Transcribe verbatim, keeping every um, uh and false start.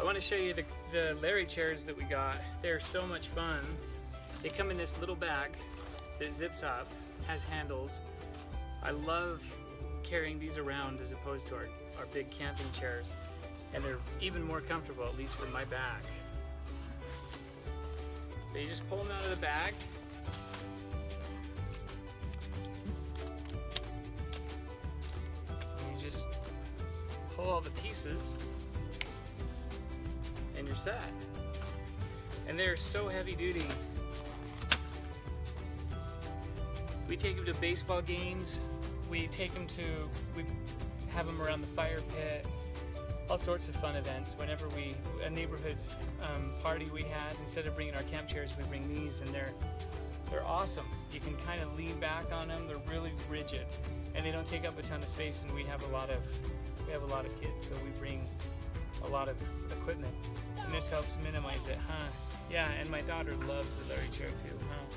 I want to show you the, the Larry chairs that we got. They're so much fun. They come in this little bag that zips up, has handles. I love carrying these around as opposed to our, our big camping chairs. And they're even more comfortable, at least for my back. So you just pull them out of the bag. And you just pull all the pieces and you're set. And they're so heavy duty. We take them to baseball games. We take them to, we have them around the fire pit. All sorts of fun events. Whenever we, a neighborhood um, party we had, instead of bringing our camp chairs, we bring these, and they're they're awesome. You can kind of lean back on them. They're really rigid, and they don't take up a ton of space. And we have a lot of we have a lot of kids, so we bring a lot of equipment, and this helps minimize it, huh? Yeah, and my daughter loves the Larry chair too, huh?